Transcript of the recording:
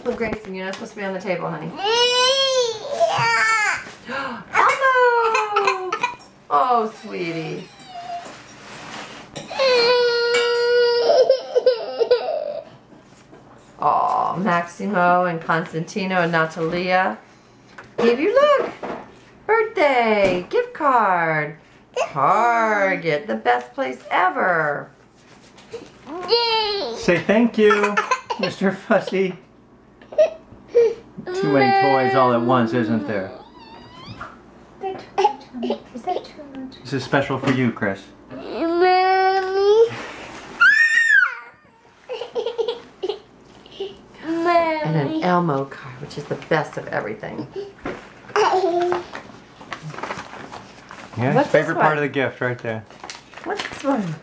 Well, Grayson, you're not supposed to be on the table, honey. Elmo! Oh, sweetie. Oh, Maximo and Constantino and Natalia gave you, look, birthday, gift card, Target, the best place ever. Say thank you, Mr. Fussy. Too many toys all at once, isn't there? Is that too much? This is special for you, Chris. And an Elmo card, which is the best of everything. Yeah, What's favorite this part one? of the gift right there. What's this one?